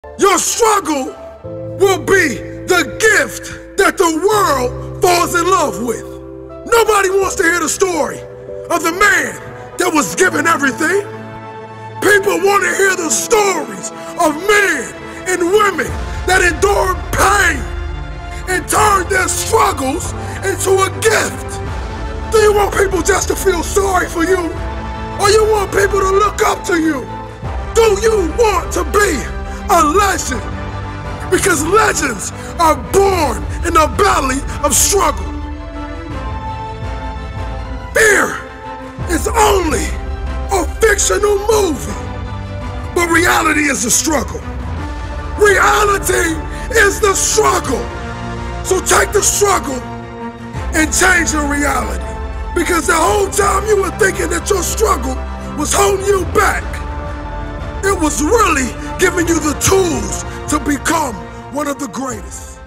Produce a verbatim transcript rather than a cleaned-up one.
Your struggle will be the gift that the world falls in love with. Nobody wants to hear the story of the man that was given everything. People want to hear the stories of men and women that endured pain and turned their struggles into a gift. Do you want people just to feel sorry for you? Or you want people to look up to you? Do you want to be a legend? Because legends are born in the belly of struggle. Fear is only a fictional movie, but reality is the struggle. Reality is the struggle. So take the struggle and change your reality. Because the whole time you were thinking that your struggle was holding you back, it was really giving you the tools to become one of the greatest.